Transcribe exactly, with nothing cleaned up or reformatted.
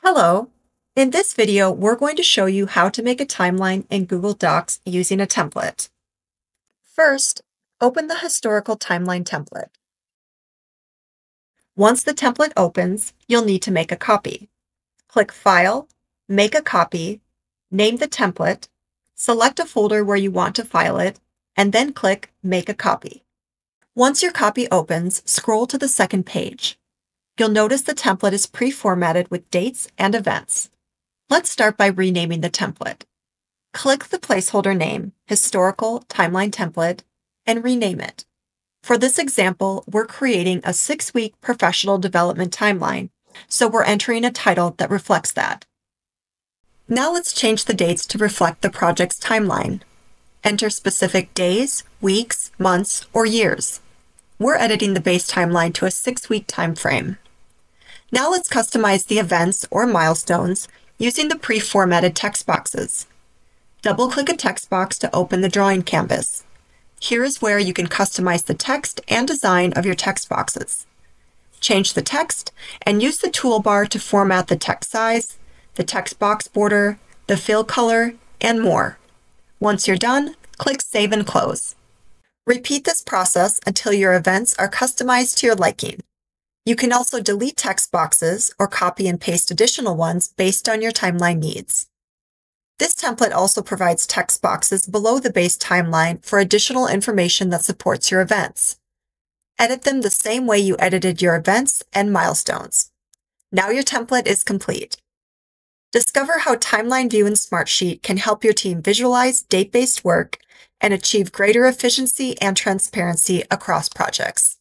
Hello! In this video, we're going to show you how to make a timeline in Google Docs using a template. First, open the historical timeline template. Once the template opens, you'll need to make a copy. Click File, Make a Copy, name the template, select a folder where you want to file it, and then click Make a Copy. Once your copy opens, scroll to the second page. You'll notice the template is pre-formatted with dates and events. Let's start by renaming the template. Click the placeholder name, Historical Timeline Template, and rename it. For this example, we're creating a six-week professional development timeline, so we're entering a title that reflects that. Now let's change the dates to reflect the project's timeline. Enter specific days, weeks, months, or years. We're editing the base timeline to a six-week time frame. Now let's customize the events or milestones using the pre-formatted text boxes. Double-click a text box to open the drawing canvas. Here is where you can customize the text and design of your text boxes. Change the text and use the toolbar to format the text size, the text box border, the fill color, and more. Once you're done, click Save and Close. Repeat this process until your events are customized to your liking. You can also delete text boxes or copy and paste additional ones based on your timeline needs. This template also provides text boxes below the base timeline for additional information that supports your events. Edit them the same way you edited your events and milestones. Now your template is complete. Discover how Timeline View in Smartsheet can help your team visualize date-based work and achieve greater efficiency and transparency across projects.